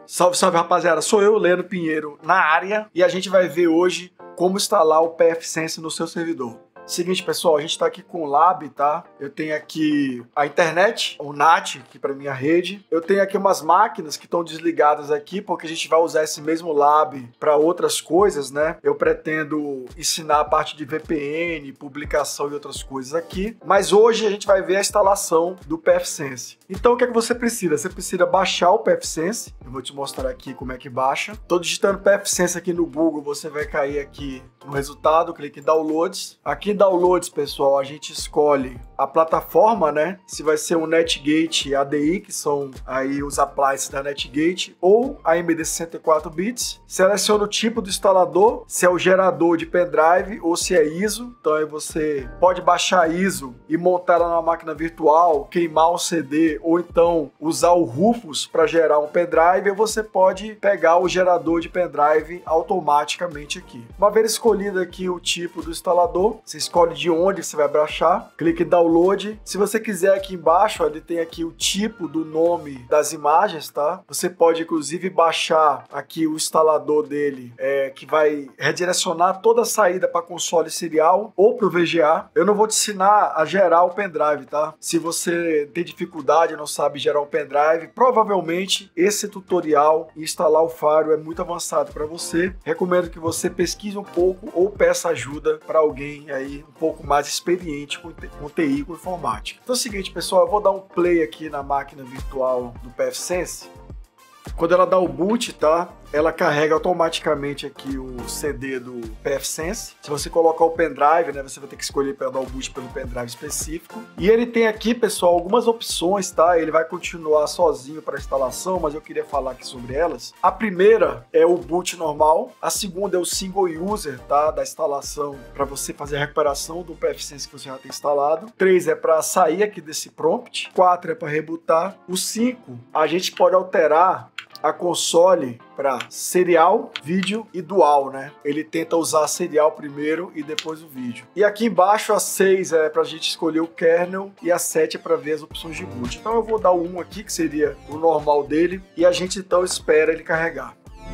Salve, salve, rapaziada. Sou eu, Leandro Pinheiro, na área, e a gente vai ver hoje como instalar o pfSense no seu servidor. Seguinte, pessoal, a gente está aqui com o Lab, tá? Eu tenho aqui a internet, o NAT, aqui para minha rede. Eu tenho aqui umas máquinas que estão desligadas aqui, porque a gente vai usar esse mesmo Lab para outras coisas, né? Eu pretendo ensinar a parte de VPN, publicação e outras coisas aqui. Mas hoje a gente vai ver a instalação do pfSense. Então, o que é que você precisa? Você precisa baixar o pfSense. Eu vou te mostrar aqui como é que baixa. Tô digitando pfSense aqui no Google, você vai cair aqui no resultado, clique em Downloads. Aqui em Downloads, pessoal, a gente escolhe a plataforma, né? Se vai ser um Netgate ADI, que são aí os appliances da Netgate, ou AMD 64 bits. Seleciona o tipo do instalador, se é o gerador de pendrive ou se é ISO. Então aí você pode baixar ISO e montar ela na máquina virtual, queimar um CD ou então usar o Rufus para gerar um pendrive, ou você pode pegar o gerador de pendrive automaticamente aqui. Uma vez escolhido aqui o tipo do instalador, você escolhe de onde você vai baixar, clique em Download. Se você quiser, aqui embaixo ele tem aqui o tipo do nome das imagens, tá? Você pode inclusive baixar aqui o instalador dele, que vai redirecionar toda a saída para console serial ou para o VGA. Eu não vou te ensinar a gerar o pendrive, tá? Se você tem dificuldade e não sabe gerar um pendrive, provavelmente esse tutorial e instalar o Firewall é muito avançado para você. Recomendo que você pesquise um pouco ou peça ajuda para alguém aí um pouco mais experiente com TI, com informática. Então é o seguinte, pessoal, eu vou dar um play aqui na máquina virtual do pfSense. Quando ela dá o boot, tá? Ela carrega automaticamente aqui o CD do pfSense. Se você colocar o pendrive, né, você vai ter que escolher para dar o boot pelo pendrive específico. E ele tem aqui, pessoal, algumas opções, tá? Ele vai continuar sozinho para instalação, mas eu queria falar aqui sobre elas. A primeira é o boot normal. A segunda é o single user, tá? Da instalação, para você fazer a recuperação do pfSense que você já tem instalado. 3 é para sair aqui desse prompt. 4 é para rebootar. O 5, a gente pode alterar a console para serial, vídeo e dual, né? Ele tenta usar serial primeiro e depois o vídeo. E aqui embaixo a 6 é para a gente escolher o kernel e a 7 é para ver as opções de boot. Então eu vou dar o 1 aqui, que seria o normal dele, e a gente então espera ele carregar.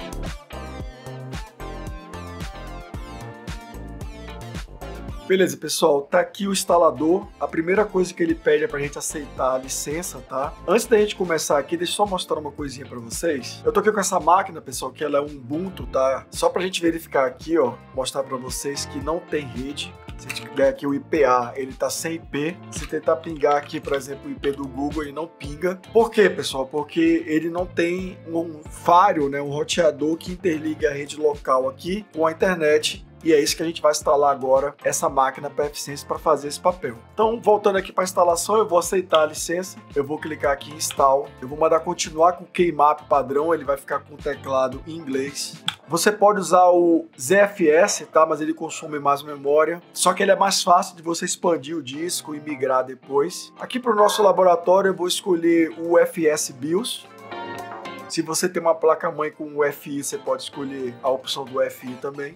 Beleza, pessoal, tá aqui o instalador. A primeira coisa que ele pede é pra gente aceitar a licença, tá? Antes da gente começar aqui, deixa eu só mostrar uma coisinha pra vocês. Eu tô aqui com essa máquina, pessoal, que ela é um Ubuntu, tá? Só pra gente verificar aqui, ó, mostrar pra vocês que não tem rede. Se a gente der aqui o IPA, ele tá sem IP. Se tentar pingar aqui, por exemplo, o IP do Google, ele não pinga. Por quê, pessoal? Porque ele não tem um firewall, né, um roteador que interliga a rede local aqui com a internet. E é isso que a gente vai instalar agora, essa máquina pfSense para fazer esse papel. Então, voltando aqui para a instalação, eu vou aceitar a licença, eu vou clicar aqui em Install, eu vou mandar continuar com o Keymap padrão, ele vai ficar com o teclado em inglês. Você pode usar o ZFS, tá? Mas ele consome mais memória, só que ele é mais fácil de você expandir o disco e migrar depois. Aqui para o nosso laboratório eu vou escolher o FS BIOS. Se você tem uma placa-mãe com o FI, você pode escolher a opção do FI também.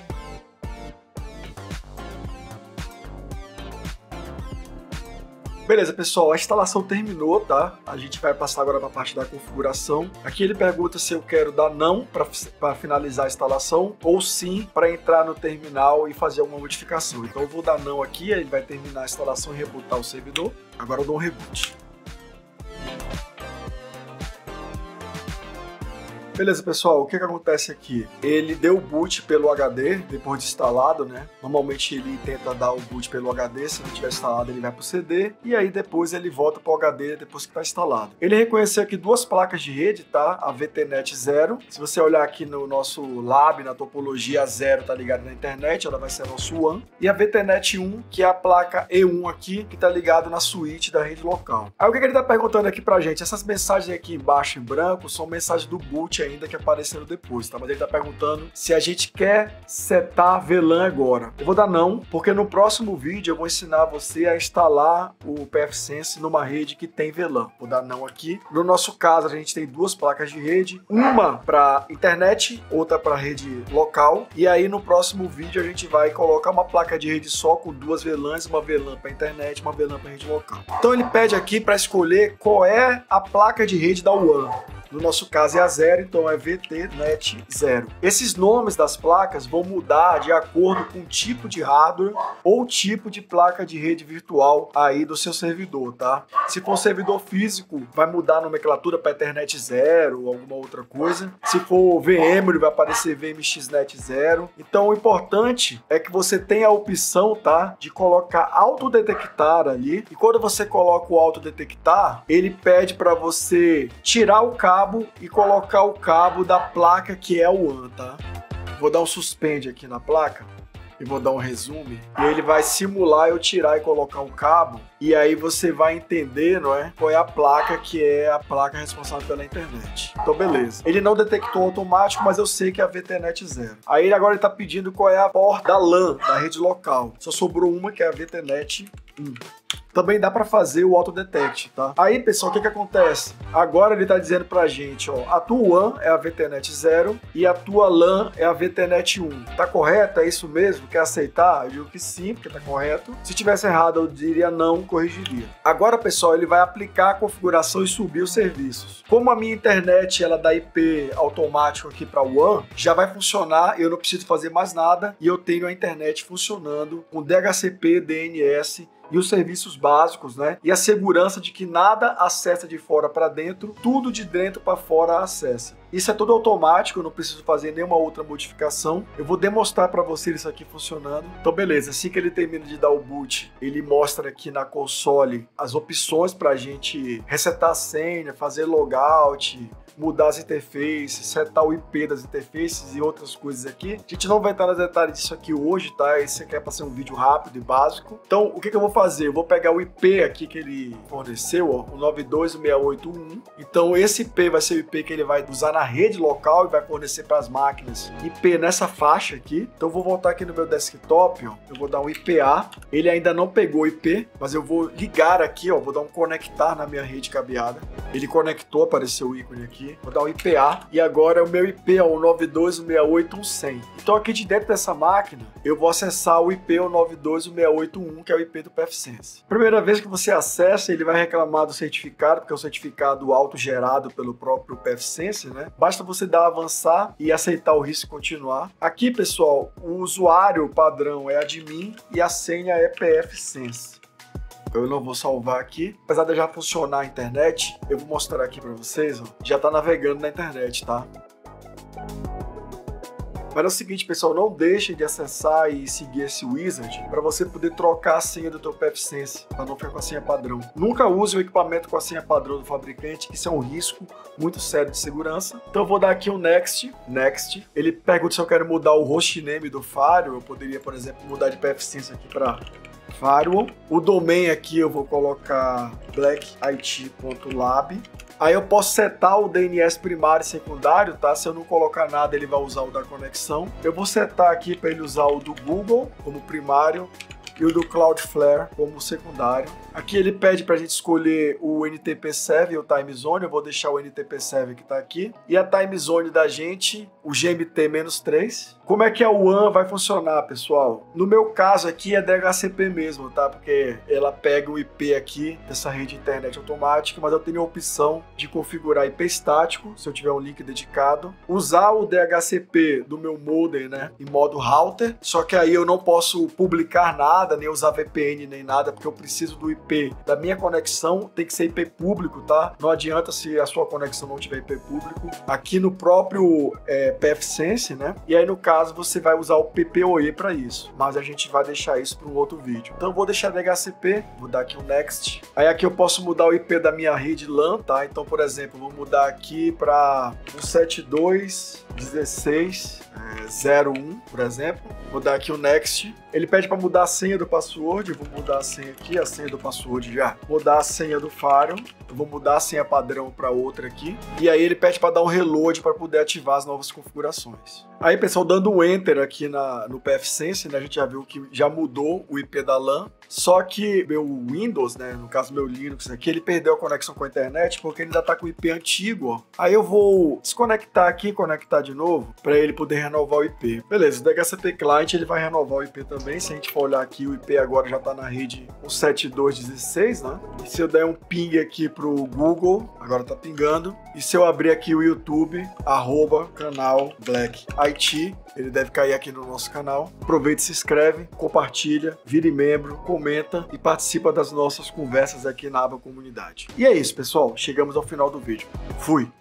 Beleza, pessoal, a instalação terminou, tá? A gente vai passar agora para a parte da configuração. Aqui ele pergunta se eu quero dar não para finalizar a instalação ou sim para entrar no terminal e fazer alguma modificação. Então eu vou dar não aqui, ele vai terminar a instalação e rebootar o servidor. Agora eu dou um reboot. Beleza, pessoal, o que acontece aqui? Ele deu o boot pelo HD, depois de instalado, né? Normalmente ele tenta dar o boot pelo HD, se não tiver instalado ele vai pro CD, e aí depois ele volta pro HD depois que tá instalado. Ele reconheceu aqui duas placas de rede, tá? A VTNet 0. Se você olhar aqui no nosso lab, na topologia, a 0 tá ligada na internet, ela vai ser a nosso WAN. E a VTNet 1, que é a placa E1 aqui, que tá ligado na switch da rede local. Aí o que ele tá perguntando aqui pra gente? Essas mensagens aqui embaixo em branco são mensagens do boot ainda que apareceram depois, tá? Mas ele tá perguntando se a gente quer setar VLAN agora. Eu vou dar não, porque no próximo vídeo eu vou ensinar você a instalar o pfSense numa rede que tem VLAN. Vou dar não aqui. No nosso caso, a gente tem duas placas de rede, uma para internet, outra para rede local. E aí no próximo vídeo a gente vai colocar uma placa de rede só com duas VLANs, uma VLAN para internet, uma VLAN para rede local. Então ele pede aqui para escolher qual é a placa de rede da WAN. No nosso caso é a 0, então é VTNet 0. Esses nomes das placas vão mudar de acordo com o tipo de hardware ou tipo de placa de rede virtual aí do seu servidor, tá? Se for um servidor físico, vai mudar a nomenclatura para Ethernet 0 ou alguma outra coisa. Se for VMware, vai aparecer VMXNet 0. Então o importante é que você tenha a opção, tá, de colocar autodetectar ali. E quando você coloca o autodetectar, ele pede para você tirar o cabo e colocar o cabo da placa que é o WAN, tá? Vou dar um suspende aqui na placa e vou dar um resume. E ele vai simular eu tirar e colocar um cabo. E aí você vai entender, não é? Qual é a placa que é a placa responsável pela internet. Então, beleza. Ele não detectou automático, mas eu sei que é a VTNet 0. Aí agora ele tá pedindo qual é a porta da LAN, da rede local. Só sobrou uma, que é a VTNet 1. Também dá para fazer o autodetect, tá? Aí, pessoal, o que acontece? Agora ele tá dizendo pra gente, ó, a tua WAN é a VTNet 0 e a tua LAN é a VTNet 1. Tá correto? É isso mesmo? Quer aceitar? Eu digo que sim, porque tá correto. Se tivesse errado, eu diria não, corrigiria. Agora, pessoal, ele vai aplicar a configuração e subir os serviços. Como a minha internet, ela dá IP automático aqui para WAN, já vai funcionar, eu não preciso fazer mais nada e eu tenho a internet funcionando com DHCP, DNS e os serviços básicos, né? E a segurança de que nada acessa de fora para dentro, tudo de dentro para fora acessa. Isso é tudo automático, eu não preciso fazer nenhuma outra modificação. Eu vou demonstrar para vocês isso aqui funcionando. Então, beleza, assim que ele termina de dar o boot, ele mostra aqui na console as opções para a gente resetar a senha, fazer logout, mudar as interfaces, setar o IP das interfaces e outras coisas aqui. A gente não vai entrar nos detalhes disso aqui hoje, tá? Esse aqui é para ser um vídeo rápido e básico. Então, o que eu vou fazer? Eu vou pegar o IP aqui que ele forneceu, ó, o 92.168.1. Então, esse IP vai ser o IP que ele vai usar na rede local e vai fornecer para as máquinas IP nessa faixa aqui. Então, eu vou voltar aqui no meu desktop, ó. Eu vou dar um IPA. Ele ainda não pegou o IP, mas eu vou ligar aqui, ó. Vou dar um conectar na minha rede cabeada. Ele conectou, apareceu o ícone aqui. Vou dar um IPA e agora o meu IP é o 92.168.100. Então aqui de dentro dessa máquina eu vou acessar o IP 92.168.1, que é o IP do pfSense. Primeira vez que você acessa, ele vai reclamar do certificado, porque é um certificado autogerado pelo próprio pfSense, né? Basta você dar avançar e aceitar o risco e continuar. Aqui, pessoal, o usuário padrão é admin e a senha é pfSense. Eu não vou salvar aqui. Apesar de já funcionar a internet, eu vou mostrar aqui para vocês, ó. Já tá navegando na internet, tá? Mas é o seguinte, pessoal, não deixem de acessar e seguir esse wizard para você poder trocar a senha do teu pfSense, para não ficar com a senha padrão. Nunca use o equipamento com a senha padrão do fabricante, que isso é um risco muito sério de segurança. Então eu vou dar aqui um next. Ele pergunta se eu quero mudar o hostname do firewall. Eu poderia, por exemplo, mudar de pfSense aqui para firewall. O domain aqui eu vou colocar blackit.lab. Aí eu posso setar o DNS primário e secundário, tá? Se eu não colocar nada, ele vai usar o da conexão. Eu vou setar aqui para ele usar o do Google como primário e o do Cloudflare como secundário. Aqui ele pede para a gente escolher o NTP-Server e o Time Zone. Eu vou deixar o NTP-Server que está aqui. E a Time Zone da gente, o GMT-3. Como é que a WAN vai funcionar, pessoal? No meu caso aqui é DHCP mesmo, tá? Porque ela pega o IP aqui dessa rede internet automática, mas eu tenho a opção de configurar IP estático, se eu tiver um link dedicado. Usar o DHCP do meu modem, né? Em modo router. Só que aí eu não posso publicar nada, nem usar VPN, nem nada, porque eu preciso do IP da minha conexão, tem que ser IP público, tá? Não adianta se a sua conexão não tiver IP público. Aqui no próprio pfSense, né? E aí no caso você vai usar o PPoE para isso, mas a gente vai deixar isso para um outro vídeo. Então eu vou deixar DHCP, vou dar aqui um next. Aí aqui eu posso mudar o IP da minha rede LAN, tá? Então, por exemplo, vou mudar aqui para 172.16.01, por exemplo. Vou dar aqui o next. Ele pede para mudar a senha do password. Eu vou mudar a senha aqui, a senha do password já. Mudar a senha do firewall. Eu vou mudar a senha padrão para outra aqui. E aí ele pede para dar um reload para poder ativar as novas configurações. Aí, pessoal, dando um enter aqui no pfSense, né, a gente já viu que já mudou o IP da LAN. Só que meu Windows, né, no caso meu Linux aqui, ele perdeu a conexão com a internet porque ele ainda tá com o IP antigo, ó. Aí eu vou desconectar aqui e conectar de novo para ele poder renovar renovar o IP. Beleza, o DHCP Client ele vai renovar o IP também. Se a gente for olhar aqui, o IP agora já está na rede 172.16, né? E se eu der um ping aqui pro Google, agora tá pingando. E se eu abrir aqui o YouTube, @canal Black IT, ele deve cair aqui no nosso canal. Aproveita, se inscreve, compartilha, vire membro, comenta e participa das nossas conversas aqui na aba comunidade. E é isso, pessoal. Chegamos ao final do vídeo. Fui!